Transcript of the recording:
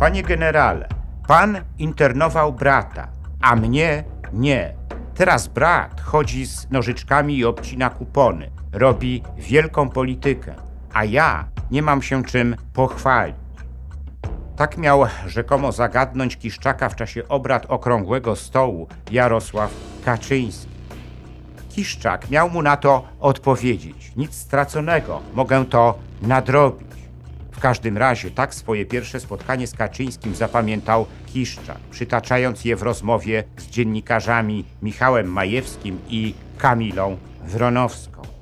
Panie generale, pan internował brata, a mnie nie. Teraz brat chodzi z nożyczkami i obcina kupony. Robi wielką politykę, a ja nie mam się czym pochwalić. Tak miał rzekomo zagadnąć Kiszczaka w czasie obrad Okrągłego Stołu Jarosław Kaczyński. Kiszczak miał mu na to odpowiedzieć: nic straconego, mogę to nadrobić. W każdym razie tak swoje pierwsze spotkanie z Kaczyńskim zapamiętał Kiszczak, przytaczając je w rozmowie z dziennikarzami Michałem Majewskim i Kamilą Wronowską.